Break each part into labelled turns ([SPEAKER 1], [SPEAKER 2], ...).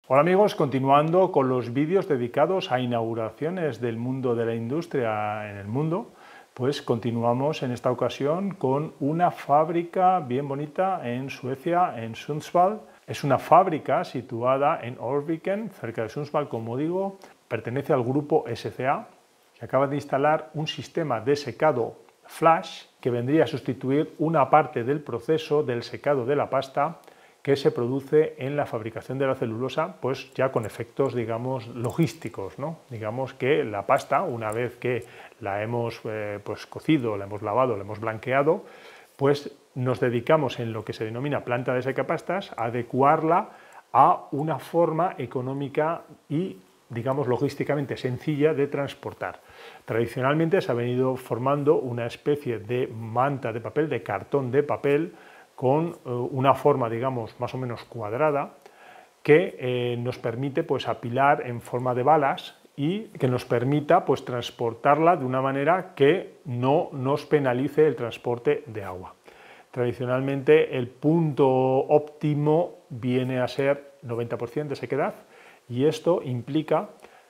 [SPEAKER 1] Hola amigos, continuando con los vídeos dedicados a inauguraciones del mundo de la industria en el mundo, pues continuamos en esta ocasión con una fábrica bien bonita en Suecia, en Sundsvall. Es una fábrica situada en Orviken, cerca de Sundsvall, como digo, pertenece al grupo SCA, que acaba de instalar un sistema de secado flash que vendría a sustituir una parte del proceso del secado de la pasta que se produce en la fabricación de la celulosa, pues ya con efectos, digamos, logísticos, ¿no? Digamos que la pasta, una vez que la hemos pues cocido, la hemos lavado, la hemos blanqueado, pues nos dedicamos en lo que se denomina planta de secapastas a adecuarla a una forma económica y, digamos, logísticamente sencilla de transportar. Tradicionalmente se ha venido formando una especie de manta de papel, de cartón de papel, con una forma, digamos, más o menos cuadrada, que nos permite pues, apilar en forma de balas y que nos permita pues, transportarla de una manera que no nos penalice el transporte de agua. Tradicionalmente el punto óptimo viene a ser 90% de sequedad y esto implica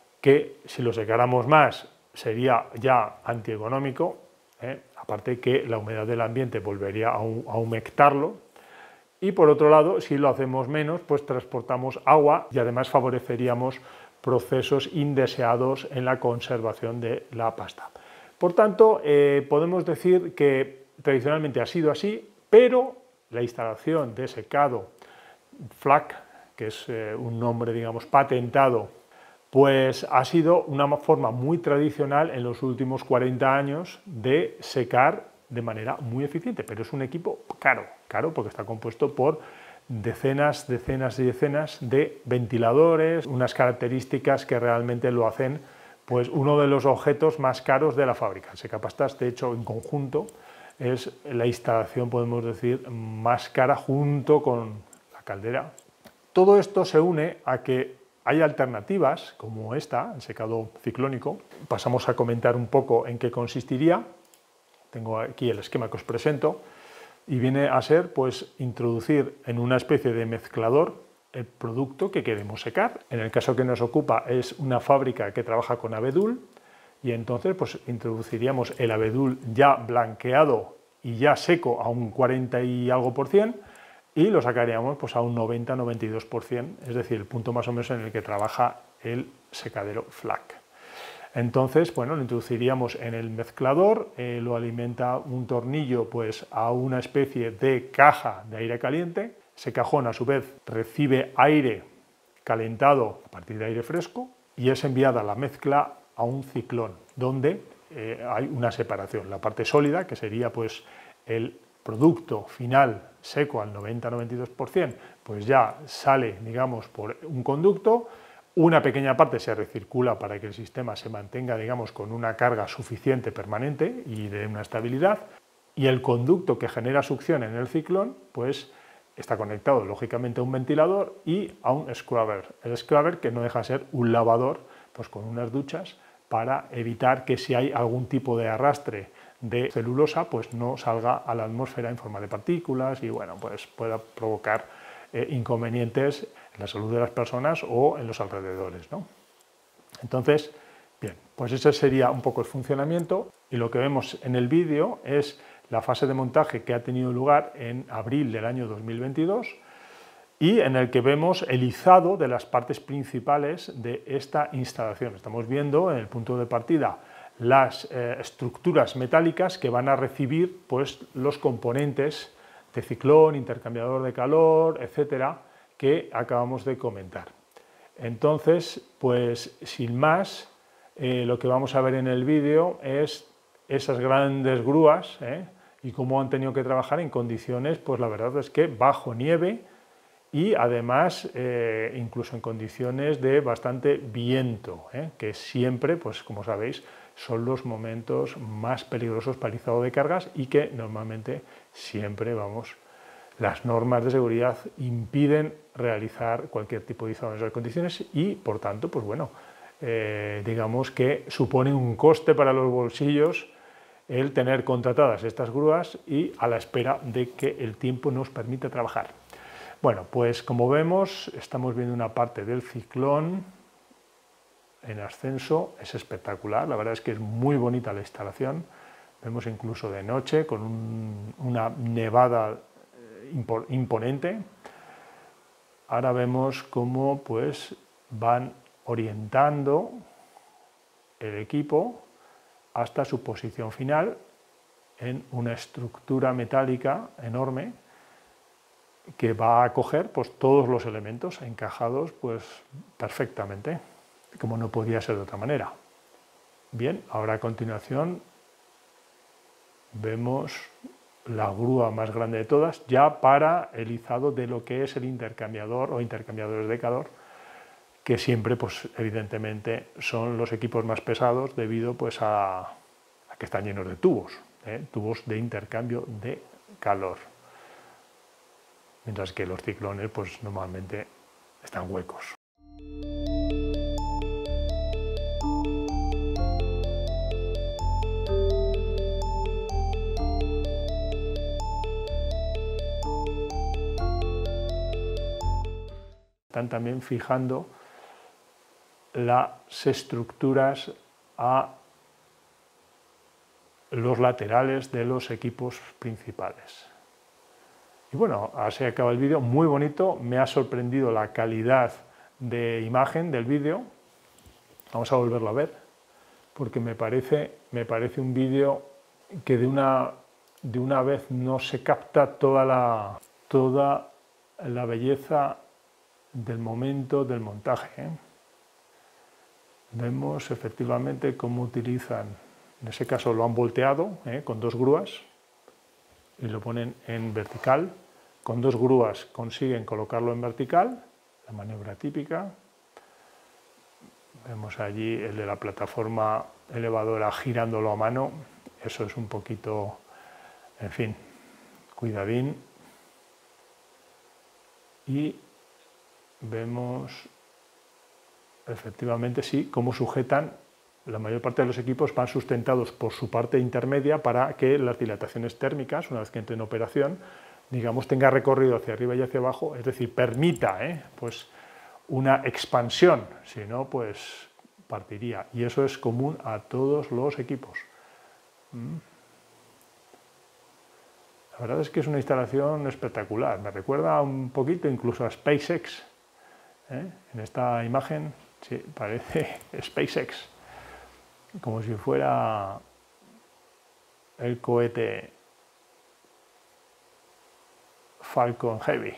[SPEAKER 1] que si lo secáramos más sería ya antieconómico, aparte que la humedad del ambiente volvería a humectarlo, y por otro lado, si lo hacemos menos, pues transportamos agua y además favoreceríamos procesos indeseados en la conservación de la pasta. Por tanto, podemos decir que tradicionalmente ha sido así, pero la instalación de secado FLAC, que es un nombre, digamos, patentado, pues ha sido una forma muy tradicional en los últimos 40 años de secar de manera muy eficiente, pero es un equipo caro porque está compuesto por decenas y decenas de ventiladores, unas características que realmente lo hacen pues uno de los objetos más caros de la fábrica. El secapastas, de hecho, en conjunto es la instalación, podemos decir, más cara junto con la caldera. Todo esto se une a que hay alternativas como esta, el secado ciclónico. Pasamos a comentar un poco en qué consistiría. Tengo aquí el esquema que os presento y viene a ser pues, introducir en una especie de mezclador el producto que queremos secar. En el caso que nos ocupa es una fábrica que trabaja con abedul y entonces pues, introduciríamos el abedul ya blanqueado y ya seco a un 40 y algo por cien, y lo sacaríamos pues, a un 90-92%, es decir, el punto más o menos en el que trabaja el secadero FLAC. Entonces, bueno, lo introduciríamos en el mezclador, lo alimenta un tornillo pues, a una especie de caja de aire caliente. Ese cajón, a su vez, recibe aire calentado a partir de aire fresco y es enviada la mezcla a un ciclón, donde hay una separación. La parte sólida, que sería pues, el producto final seco al 90-92%, pues ya sale, digamos, por un conducto, una pequeña parte se recircula para que el sistema se mantenga, digamos, con una carga suficiente permanente y de una estabilidad, y el conducto que genera succión en el ciclón, pues está conectado lógicamente a un ventilador y a un scrubber. El scrubber que no deja de ser un lavador, pues con unas duchas para evitar que si hay algún tipo de arrastre de celulosa, pues no salga a la atmósfera en forma de partículas y bueno, pues pueda provocar inconvenientes en la salud de las personas o en los alrededores, ¿no? Entonces, bien, pues ese sería un poco el funcionamiento y lo que vemos en el vídeo es la fase de montaje que ha tenido lugar en abril del año 2022 y en el que vemos el izado de las partes principales de esta instalación. Estamos viendo en el punto de partida las estructuras metálicas que van a recibir pues, los componentes de ciclón, intercambiador de calor, etcétera, que acabamos de comentar. Entonces, pues sin más, lo que vamos a ver en el vídeo es esas grandes grúas y cómo han tenido que trabajar en condiciones, pues la verdad es que bajo nieve y además incluso en condiciones de bastante viento, que siempre, pues como sabéis, son los momentos más peligrosos para el izado de cargas y que normalmente siempre, las normas de seguridad impiden realizar cualquier tipo de izado en esas condiciones y, por tanto, pues bueno, digamos que supone un coste para los bolsillos el tener contratadas estas grúas y a la espera de que el tiempo nos permita trabajar. Bueno, pues como vemos, estamos viendo una parte del ciclón en ascenso, es espectacular, la verdad es que es muy bonita la instalación, vemos incluso de noche con una nevada imponente. Ahora vemos cómo pues van orientando el equipo hasta su posición final en una estructura metálica enorme que va a coger pues, todos los elementos encajados pues, perfectamente, como no podía ser de otra manera. Bien, ahora a continuación vemos la grúa más grande de todas, ya para el izado de lo que es el intercambiador o intercambiadores de calor, que siempre, pues, evidentemente, son los equipos más pesados debido pues, a que están llenos de tubos, tubos de intercambio de calor. Mientras que los ciclones pues, normalmente están huecos. Están también fijando las estructuras a los laterales de los equipos principales. Y bueno, así acaba el vídeo, muy bonito, me ha sorprendido la calidad de imagen del vídeo. Vamos a volverlo a ver, porque me parece un vídeo que de una vez no se capta toda la belleza del momento del montaje. Vemos efectivamente cómo utilizan, en ese caso lo han volteado con dos grúas y lo ponen en vertical. Con dos grúas consiguen colocarlo en vertical, la maniobra típica. Vemos allí el de la plataforma elevadora girándolo a mano, eso es un poquito, en fin, cuidadín. Y vemos efectivamente, sí, cómo sujetan. La mayor parte de los equipos van sustentados por su parte intermedia para que las dilataciones térmicas, una vez que entre en operación, digamos, tenga recorrido hacia arriba y hacia abajo, es decir, permita pues, una expansión, si no, pues partiría. Y eso es común a todos los equipos. La verdad es que es una instalación espectacular, me recuerda un poquito incluso a SpaceX. En esta imagen, sí, parece SpaceX, como si fuera el cohete Falcon Heavy.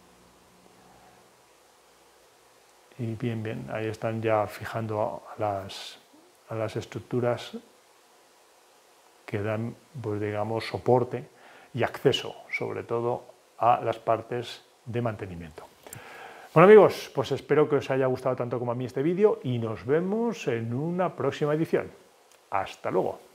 [SPEAKER 1] Y bien, ahí están ya fijando a las estructuras que dan, pues digamos, soporte y acceso, sobre todo, a las partes de mantenimiento. Bueno amigos, pues espero que os haya gustado tanto como a mí este vídeo y nos vemos en una próxima edición. Hasta luego.